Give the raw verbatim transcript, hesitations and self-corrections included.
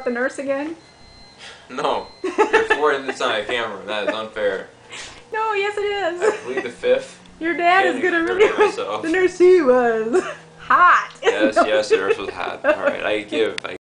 the nurse again? No. You're fourth this on a camera. That is unfair. No, yes it is. I plead the fifth. Your dad Can't is gonna even really forgive myself. the nurse he was hot. Yes, yes, the nurse was hot. Alright, I give. I